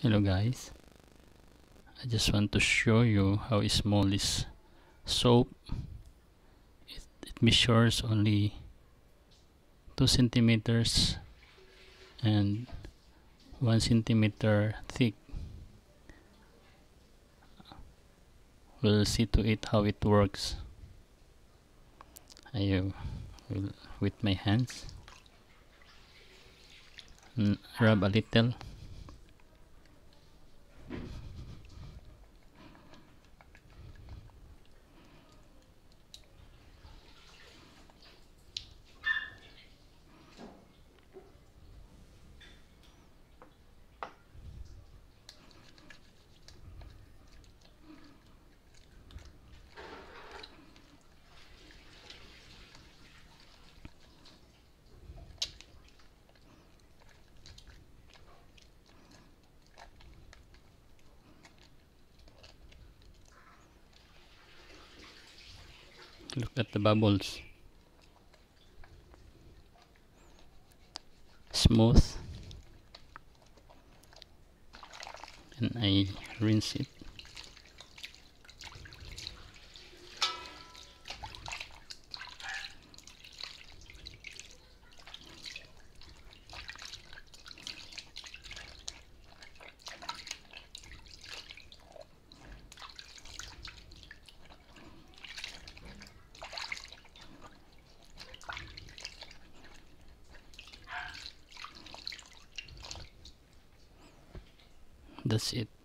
Hello guys, I just want to show you how small this soap. It measures only 2 centimeters and 1 centimeter thick. We'll see to it how it works. I will with my hands rub a little. Look at the bubbles. Smooth. And I rinse it. That's it.